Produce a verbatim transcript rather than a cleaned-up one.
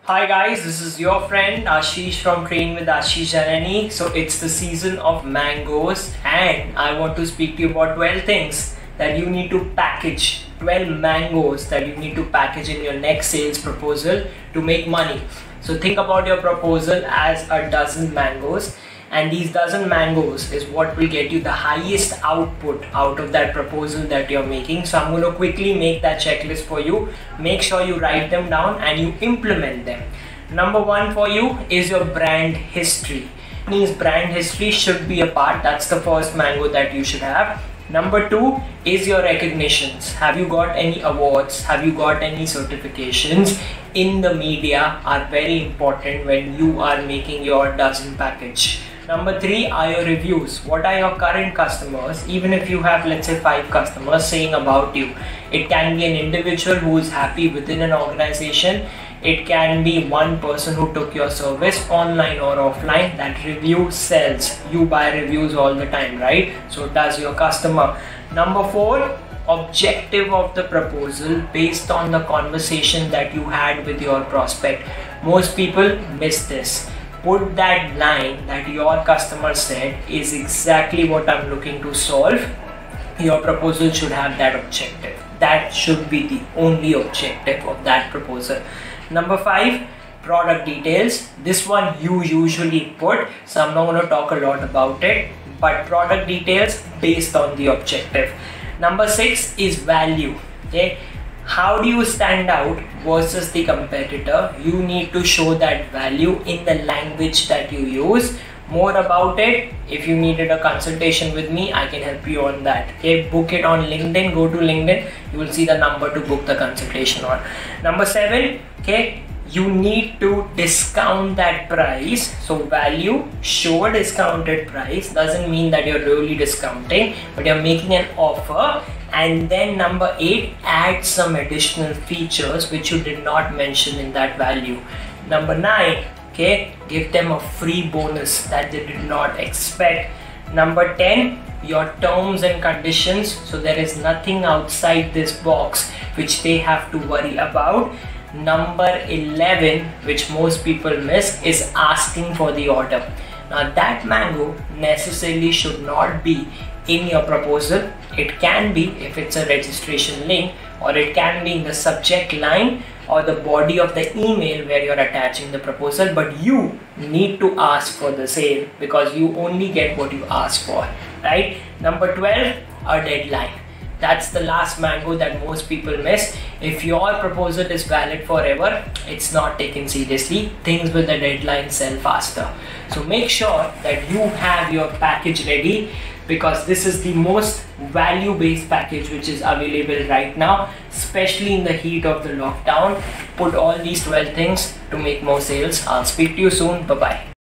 Hi guys, this is your friend Ashish from Train with Ashish Janani. So it's the season of mangoes and I want to speak to you about twelve things that you need to package, twelve mangoes that you need to package in your next sales proposal to make money. So think about your proposal as a dozen mangoes, and these dozen mangoes is what will get you the highest output out of that proposal that you're making. So I'm going to quickly make that checklist for you. Make sure you write them down and you implement them. Number one for you is your brand history. Means brand history should be a part. That's the first mango that you should have. Number two is your recognitions. Have you got any awards? Have you got any certifications in the media? Are very important when you are making your dozen package. Number three are your reviews. What are your current customers, even if you have, let's say, five customers, saying about you? It can be an individual who is happy within an organization. It can be one person who took your service online or offline. That review sells. You buy reviews all the time, right? So does your customer. Number four, objective of the proposal based on the conversation that you had with your prospect. Most people miss this. Put that line that your customer said is exactly what I'm looking to solve. Your proposal should have that objective. That should be the only objective of that proposal. Number five, product details. This one you usually put, so I'm not going to talk a lot about it, but product details based on the objective. Number six is value. Okay, how do you stand out versus the competitor? You need to show that value in the language that you use. More about it, if you needed a consultation with me, I can help you on that. Okay, book it on LinkedIn. Go to LinkedIn, you will see the number to book the consultation on. Number seven, okay, you need to discount that price. So value, show a discounted price. Doesn't mean that you're really discounting, but you're making an offer. And then number eight, add some additional features which you did not mention in that value. Number nine, okay, give them a free bonus that they did not expect. Number ten, your terms and conditions. So there is nothing outside this box which they have to worry about. Number eleven, which most people miss, is asking for the order. Now that mango necessarily should not be in your proposal. It can be if it's a registration link, or it can be in the subject line or the body of the email where you're attaching the proposal, but you need to ask for the sale because you only get what you ask for, right? Number twelve, a deadline. That's the last mango that most people miss. If your proposal is valid forever, it's not taken seriously. Things with the deadline sell faster. So make sure that you have your package ready, because this is the most value-based package which is available right now, especially in the heat of the lockdown. Put all these twelve things to make more sales. I'll speak to you soon. Bye-bye.